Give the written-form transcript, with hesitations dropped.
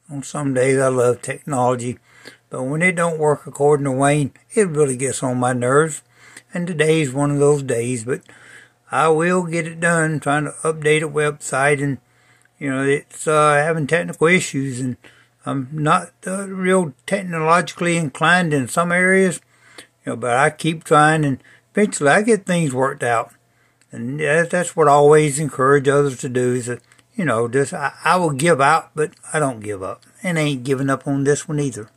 On some days I love technology, but when it don't work according to Wayne, it really gets on my nerves. And today's one of those days, but I will get it done, trying to update a website, and it's having technical issues, and I'm not real technologically inclined in some areas, but I keep trying, and eventually I get things worked out. And that's what I always encourage others to do, is that, I will give out, but I don't give up. And I ain't giving up on this one either.